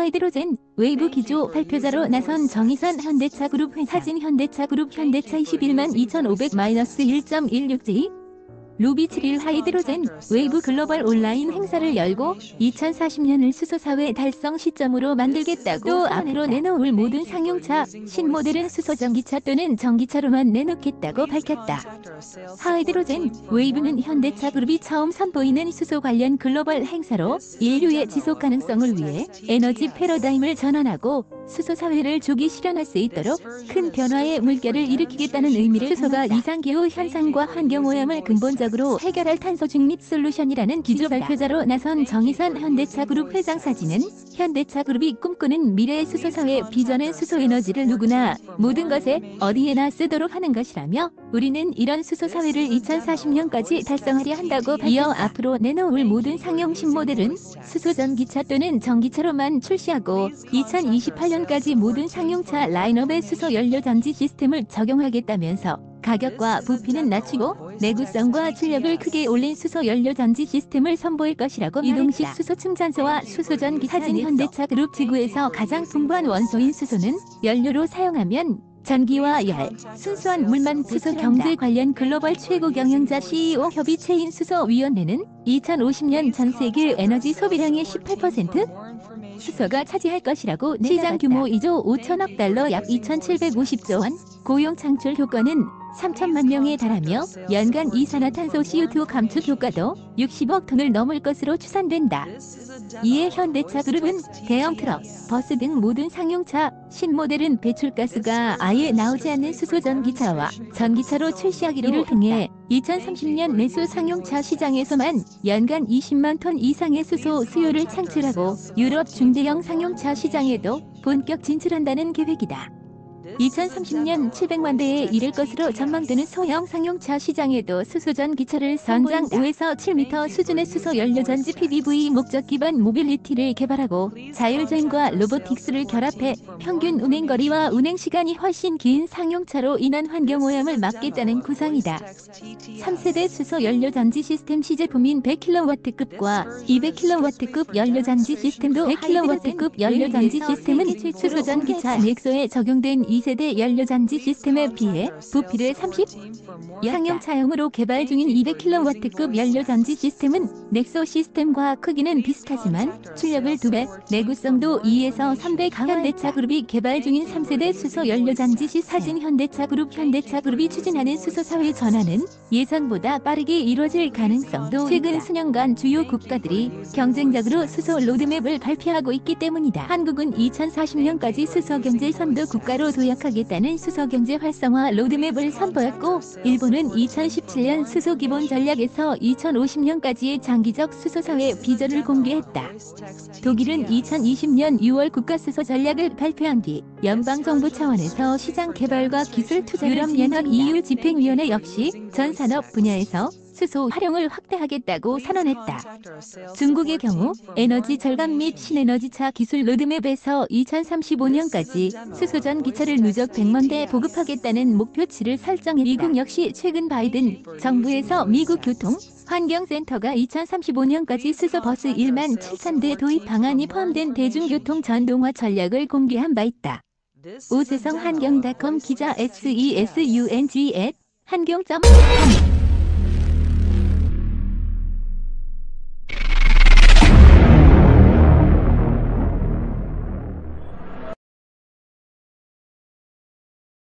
하이드로젠 웨이브 기조 발표자로 나선 정의선 현대차그룹 회사 사진 현대차그룹 현대차 21만 2,500-1.16G 루비 7일 하이드로젠 웨이브 글로벌 온라인 행사를 열고 2040년을 수소사회 달성 시점으로 만들겠다고 또 앞으로 내놓을 모든 상용차, 신모델은 수소전기차 또는 전기차로만 내놓겠다고 밝혔다. 하이드로젠 웨이브는 현대차그룹이 처음 선보이는 수소 관련 글로벌 행사로 인류의 지속 가능성을 위해 에너지 패러다임을 전환하고 수소 사회를 조기 실현할 수 있도록 큰 변화의 물결을 일으키겠다는 의미를 수소가 이상기후 현상과 환경오염을 근본적으로 해결할 탄소 중립 솔루션이라는 기조 발표자로 나선 정의선 현대차그룹 회장 사진은 현대차그룹이 꿈꾸는 미래의 수소 사회 비전은 수소 에너지를 누구나 모든 것에 어디에나 쓰도록 하는 것이라며 우리는 이런 수소 사회를 2040년까지 달성하려 한다고 이어 앞으로 내놓을 모든 상용 신모델은 수소 전기차 또는 전기차로만 출시하고 2028년까지 모든 상용차 라인업에 수소 연료 전지 시스템을 적용하겠다면서 가격과 부피는 낮추고 내구성과 출력을 크게 올린 수소 연료 전지 시스템을 선보일 것이라고 이동식 수소 충전소와 수소 전기 사진 현대차그룹 지구에서 가장 풍부한 원소인 수소는 연료로 사용하면 전기와 열, 순수한 물만 수소 경제 관련 글로벌 최고 경영자 CEO 협의체인 수소위원회는 2050년 전 세계 에너지 소비량의 18% 수소가 차지할 것이라고 시장 규모 2조 5천억 달러 약 2,750조 원, 고용 창출 효과는 3천만 명에 달하며 연간 이산화탄소 CO2 감축 효과도 60억 톤을 넘을 것으로 추산된다. 이에 현대차그룹은 대형 트럭, 버스 등 모든 상용차, 신모델은 배출가스가 아예 나오지 않는 수소전기차와 전기차로 출시하기를 통해 2030년 내수 상용차 시장에서만 연간 20만 톤 이상의 수소 수요를 창출하고 유럽 중대형 상용차 시장에도 본격 진출한다는 계획이다. 2030년 700만 대에 이를 것으로 전망되는 소형 상용차 시장에도 수소전기차를 전장 5에서 7m 수준의 수소 연료전지 PBV 목적 기반 모빌리티를 개발하고 자율주행과 로보틱스를 결합해 평균 운행거리와 운행시간이 훨씬 긴 상용차로 인한 환경오염을 막겠다는 구상이다. 3세대 수소 연료전지 시스템 시제품인 100kW급과 200kW급 연료전지 시스템도 100kW급 연료전지 시스템은 수소전기차 넥소에 적용된 2세대 연료전지 시스템에 비해 부피를 30, 상용차용으로 개발 중인 200kW급 연료전지 시스템은 넥소 시스템과 크기는 비슷하지만 출력을 2배, 내구성도 2에서 3배 강한 현대차그룹이 개발 중인 3세대 수소 연료전지 시스템 현대차그룹이 추진하는 수소사회 전환은 예상보다 빠르게 이루어질 가능성도 최근 수년간 주요 국가들이 경쟁적으로 수소 로드맵을 발표하고 있기 때문이다. 한국은 2040년까지 수소경제 선도 국가로 도약하겠다는 수소경제 활성화 로드맵을 선보였고 일본은 2017년 수소기본 전략에서 2050년까지의 장기적 수소사회 비전을 공개했다. 독일은 2020년 6월 국가수소 전략을 발표한 뒤 연방정부 차원에서 시장 개발과 기술 투자 유럽연합 EU 집행위원회 역시 전 산업 분야에서 수소 활용을 확대하겠다고 선언했다. 중국의 경우 에너지 절감 및 신에너지차 기술 로드맵에서 2035년까지 수소전기차를 누적 100만 대 보급하겠다는 목표치를 설정했다. 미국 역시 최근 바이든 정부에서 미국 교통 환경센터가 2035년까지 수소버스 1만 7천 대 도입 방안이 포함된 대중교통 전동화 전략을 공개한 바 있다. 오세성 한경닷컴 기자 SESUNG @한경.com